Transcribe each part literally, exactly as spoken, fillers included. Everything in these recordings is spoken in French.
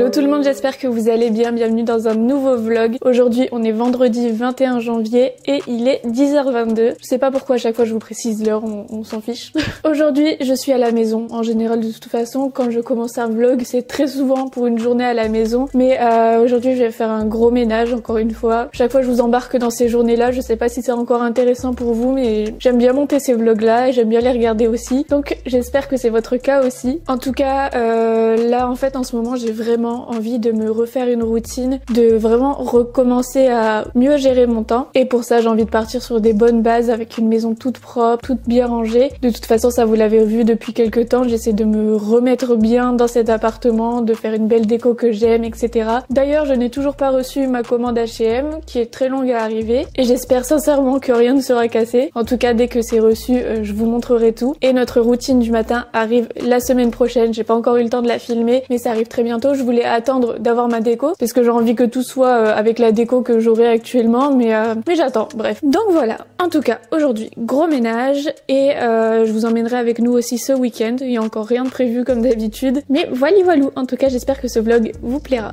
Hello tout le monde, j'espère que vous allez bien, bienvenue dans un nouveau vlog. Aujourd'hui on est vendredi vingt et un janvier et il est dix heures vingt-deux. Je sais pas pourquoi à chaque fois je vous précise l'heure, on, on s'en fiche. Aujourd'hui je suis à la maison, en général de toute façon quand je commence un vlog c'est très souvent pour une journée à la maison. Mais euh, aujourd'hui je vais faire un gros ménage encore une fois. Chaque fois je vous embarque dans ces journées là, je sais pas si c'est encore intéressant pour vous mais j'aime bien monter ces vlogs là et j'aime bien les regarder aussi. Donc j'espère que c'est votre cas aussi. En tout cas euh, là en fait en ce moment j'ai vraiment envie de me refaire une routine, de vraiment recommencer à mieux gérer mon temps et pour ça j'ai envie de partir sur des bonnes bases avec une maison toute propre, toute bien rangée. De toute façon ça vous l'avez vu depuis quelques temps, j'essaie de me remettre bien dans cet appartement, de faire une belle déco que j'aime, et cetera. D'ailleurs je n'ai toujours pas reçu ma commande H et M qui est très longue à arriver et j'espère sincèrement que rien ne sera cassé. En tout cas dès que c'est reçu euh, je vous montrerai tout. Et notre routine du matin arrive la semaine prochaine, j'ai pas encore eu le temps de la filmer mais ça arrive très bientôt. Je voulais attendre d'avoir ma déco parce que j'ai envie que tout soit euh, avec la déco que j'aurai actuellement mais, euh, mais j'attends, bref. Donc voilà, en tout cas aujourd'hui gros ménage et euh, je vous emmènerai avec nous aussi ce week-end. Il y a encore rien de prévu comme d'habitude mais voilà voilou. En tout cas j'espère que ce vlog vous plaira.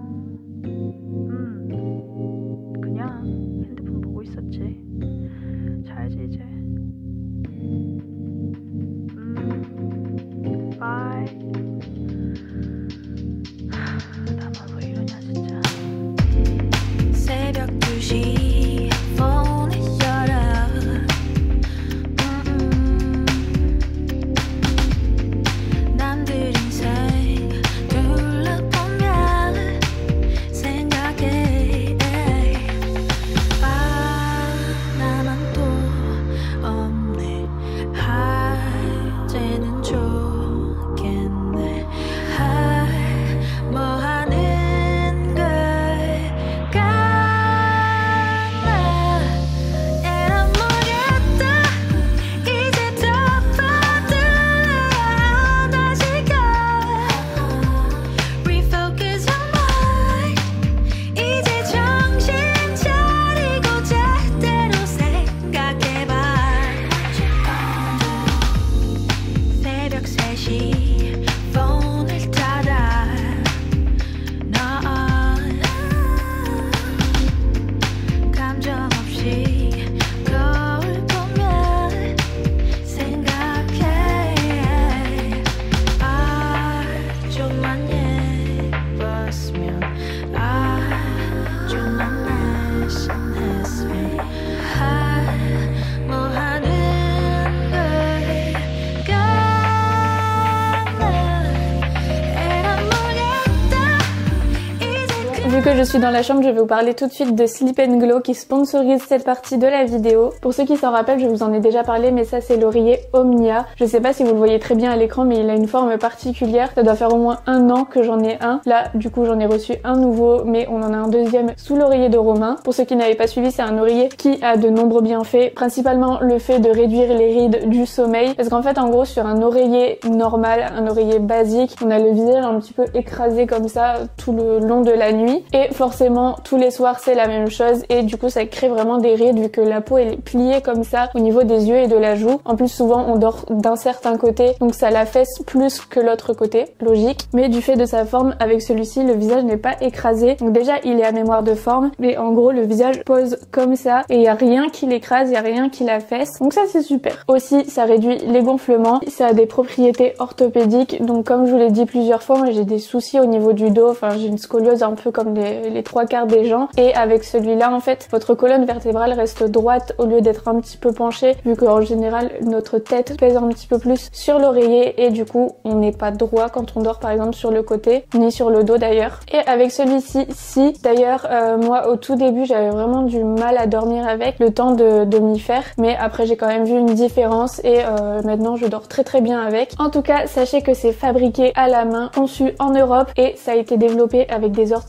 Vu que je suis dans la chambre, je vais vous parler tout de suite de Sleep and Glow qui sponsorise cette partie de la vidéo. Pour ceux qui s'en rappellent, je vous en ai déjà parlé, mais ça c'est l'oreiller Omnia. Je sais pas si vous le voyez très bien à l'écran, mais il a une forme particulière. Ça doit faire au moins un an que j'en ai un. Là, du coup, j'en ai reçu un nouveau, mais on en a un deuxième sous l'oreiller de Romain. Pour ceux qui n'avaient pas suivi, c'est un oreiller qui a de nombreux bienfaits, principalement le fait de réduire les rides du sommeil. Parce qu'en fait, en gros, sur un oreiller normal, un oreiller basique, on a le visage un petit peu écrasé comme ça tout le long de la nuit. Et forcément tous les soirs c'est la même chose et du coup ça crée vraiment des rides vu que la peau elle est pliée comme ça au niveau des yeux et de la joue. En plus souvent on dort d'un certain côté donc ça l'affaisse plus que l'autre côté, logique. Mais du fait de sa forme avec celui-ci le visage n'est pas écrasé. Donc déjà il est à mémoire de forme mais en gros le visage pose comme ça et il n'y a rien qui l'écrase, il n'y a rien qui l'affaisse. Donc ça c'est super. Aussi ça réduit les gonflements, ça a des propriétés orthopédiques donc comme je vous l'ai dit plusieurs fois moi j'ai des soucis au niveau du dos, enfin j'ai une scoliose un peu comme Les, les trois quarts des gens et avec celui-là en fait votre colonne vertébrale reste droite au lieu d'être un petit peu penchée vu qu'en général notre tête pèse un petit peu plus sur l'oreiller et du coup on n'est pas droit quand on dort par exemple sur le côté ni sur le dos d'ailleurs. Et avec celui-ci si d'ailleurs euh, moi au tout début j'avais vraiment du mal à dormir avec le temps de, de m'y faire mais après j'ai quand même vu une différence et euh, maintenant je dors très très bien avec. En tout cas sachez que c'est fabriqué à la main, conçu en Europe et ça a été développé avec des orthopédistes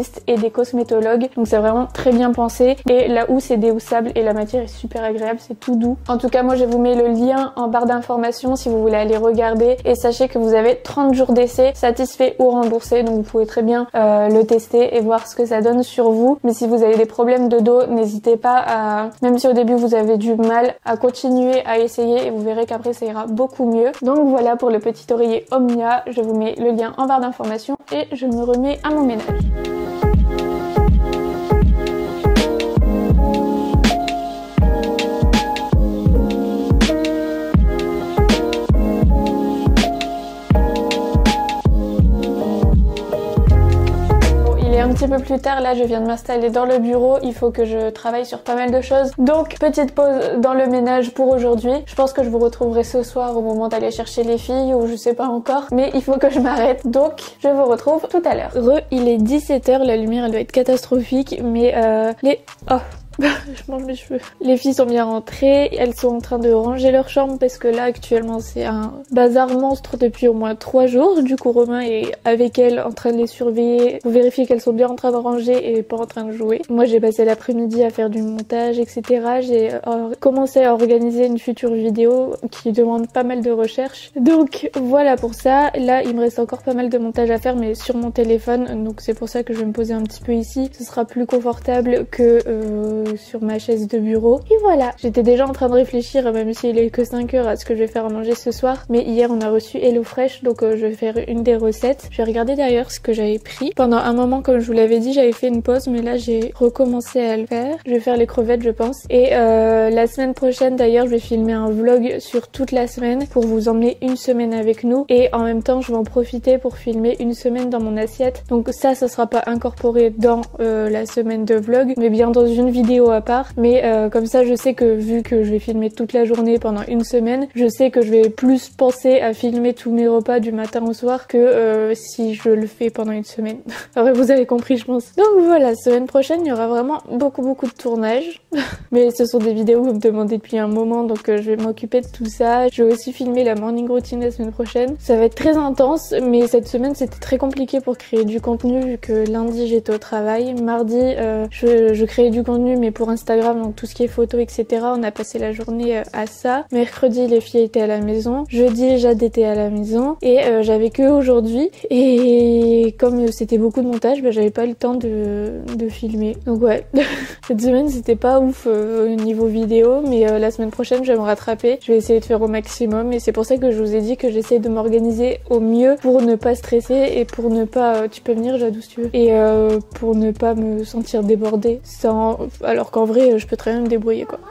stylistes et des cosmétologues. Donc c'est vraiment très bien pensé. Et la housse est déhoussable et la matière est super agréable, c'est tout doux. En tout cas, moi je vous mets le lien en barre d'informations si vous voulez aller regarder. Et sachez que vous avez trente jours d'essai, satisfait ou remboursé. Donc vous pouvez très bien euh, le tester et voir ce que ça donne sur vous. Mais si vous avez des problèmes de dos, n'hésitez pas à, même si au début vous avez du mal, à continuer à essayer et vous verrez qu'après ça ira beaucoup mieux. Donc voilà pour le petit oreiller Omnia. Je vous mets le lien en barre d'informations et je me remets à mon ménage. Un petit peu plus tard, là je viens de m'installer dans le bureau, il faut que je travaille sur pas mal de choses, donc petite pause dans le ménage pour aujourd'hui. Je pense que je vous retrouverai ce soir au moment d'aller chercher les filles ou je sais pas encore, mais il faut que je m'arrête, donc je vous retrouve tout à l'heure. Re, il est dix-sept heures, la lumière elle doit être catastrophique, mais euh, les... Oh, je mange mes cheveux. Les filles sont bien rentrées, elles sont en train de ranger leur chambre parce que là actuellement c'est un bazar monstre depuis au moins trois jours. Du coup Romain est avec elles en train de les surveiller pour vérifier qu'elles sont bien en train de ranger et pas en train de jouer. Moi j'ai passé l'après-midi à faire du montage, et cetera. J'ai euh, commencé à organiser une future vidéo qui demande pas mal de recherche. Donc voilà pour ça. Là il me reste encore pas mal de montage à faire mais sur mon téléphone. Donc c'est pour ça que je vais me poser un petit peu ici. Ce sera plus confortable que... Euh, sur ma chaise de bureau. Et voilà, j'étais déjà en train de réfléchir, même s'il est que cinq heures, à ce que je vais faire à manger ce soir. Mais hier on a reçu HelloFresh, donc euh, je vais faire une des recettes. Je vais regarder d'ailleurs ce que j'avais pris. Pendant un moment, comme je vous l'avais dit, j'avais fait une pause, mais là j'ai recommencé à le faire. Je vais faire les crevettes je pense. Et euh, la semaine prochaine d'ailleurs, je vais filmer un vlog sur toute la semaine pour vous emmener une semaine avec nous. Et en même temps, je vais en profiter pour filmer une semaine dans mon assiette. Donc ça, ça sera pas incorporé dans euh, la semaine de vlog, mais bien dans une vidéo à part, mais euh, comme ça je sais que vu que je vais filmer toute la journée pendant une semaine, je sais que je vais plus penser à filmer tous mes repas du matin au soir que euh, si je le fais pendant une semaine. Alors vous avez compris je pense. Donc voilà, semaine prochaine il y aura vraiment beaucoup beaucoup de tournage mais ce sont des vidéos que vous me demandez depuis un moment, donc euh, je vais m'occuper de tout ça. Je vais aussi filmer la morning routine la semaine prochaine. Ça va être très intense, mais cette semaine c'était très compliqué pour créer du contenu vu que lundi j'étais au travail, mardi euh, je, je créais du contenu mais pour Instagram, donc tout ce qui est photos, et cetera. On a passé la journée à ça. Mercredi, les filles étaient à la maison. Jeudi, Jade était à la maison. Et euh, j'avais que aujourd'hui. Et comme c'était beaucoup de montage, bah, j'avais pas le temps de, de filmer. Donc ouais, cette semaine, c'était pas ouf euh, au niveau vidéo. Mais euh, la semaine prochaine, je vais me rattraper. Je vais essayer de faire au maximum. Et c'est pour ça que je vous ai dit que j'essaie de m'organiser au mieux pour ne pas stresser et pour ne pas... Euh, tu peux venir, Jade, où si tu veux. Et euh, pour ne pas me sentir débordée sans... Alors qu'en vrai, je peux très bien me débrouiller quoi.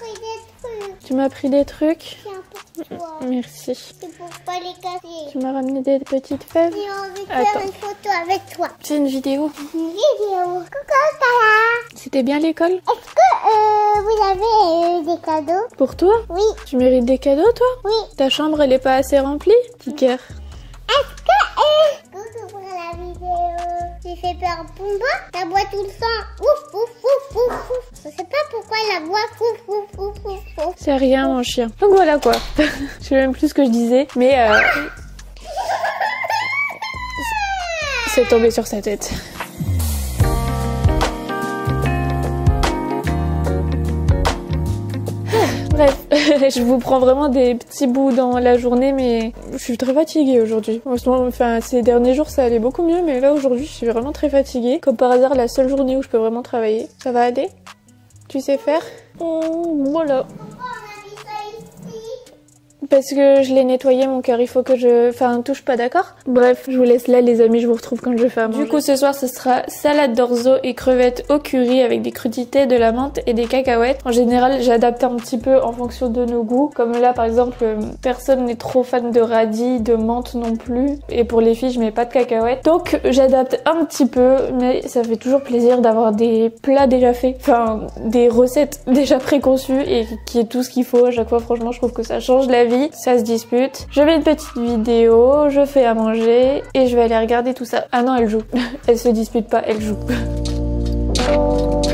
Tu m'as pris des trucs. Tiens, pour toi. Merci. C'est pour pas les casser. Tu m'as ramené des petites fèves. J'ai envie de faire Attends. une photo avec toi. C'est une vidéo. Une vidéo. Coucou, Tala. C'était bien l'école? Est-ce que euh, vous avez euh, des cadeaux? Pour toi? Oui. Tu mérites des cadeaux toi? Oui. Ta chambre elle est pas assez remplie? Ticker. Est-ce que euh, coucou pour la vidéo. J'ai fait peur Pumba. La boîte tout le sang. Ouf, ouf, ouf, ouf, ouf. Je sais pas pourquoi la boîte ouf, ouf, ouf, ouf, ouf. C'est rien mon chien. Donc voilà quoi. Je sais même plus ce que je disais. Mais euh... c'est tombé sur sa tête. Bref, je vous prends vraiment des petits bouts dans la journée, mais je suis très fatiguée aujourd'hui. Enfin, ces derniers jours, ça allait beaucoup mieux, mais là, aujourd'hui, je suis vraiment très fatiguée. Comme par hasard, la seule journée où je peux vraiment travailler. Ça va aller? Tu sais faire? Mmh, voilà. Parce que je l'ai nettoyé mon cœur, il faut que je... Enfin, touche pas, d'accord? Bref, je vous laisse là les amis, je vous retrouve quand je fais à manger. Du coup ce soir ce sera salade d'orzo et crevettes au curry avec des crudités, de la menthe et des cacahuètes. En général j'adapte un petit peu en fonction de nos goûts. Comme là par exemple, personne n'est trop fan de radis, de menthe non plus. Et pour les filles je mets pas de cacahuètes. Donc j'adapte un petit peu, mais ça fait toujours plaisir d'avoir des plats déjà faits. Enfin, des recettes déjà préconçues et qui est tout ce qu'il faut à chaque fois. Franchement je trouve que ça change la vie. Ça se dispute. Je mets une petite vidéo, je fais à manger et je vais aller regarder tout ça. Ah non, elle joue. Elle se dispute pas, elle joue.